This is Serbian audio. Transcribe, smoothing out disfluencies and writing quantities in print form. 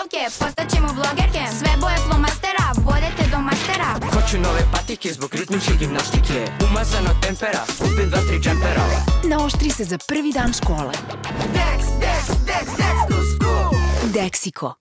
banke, postaćemo blogerke. Sve boje flomastera, vodete do mastera. Hoću nove patike zbog ritmičke gimnastike. Umazano tempera, kupim 2-3 džempera. Naoštri se za prvi dan škole. Dex to school. Dexico.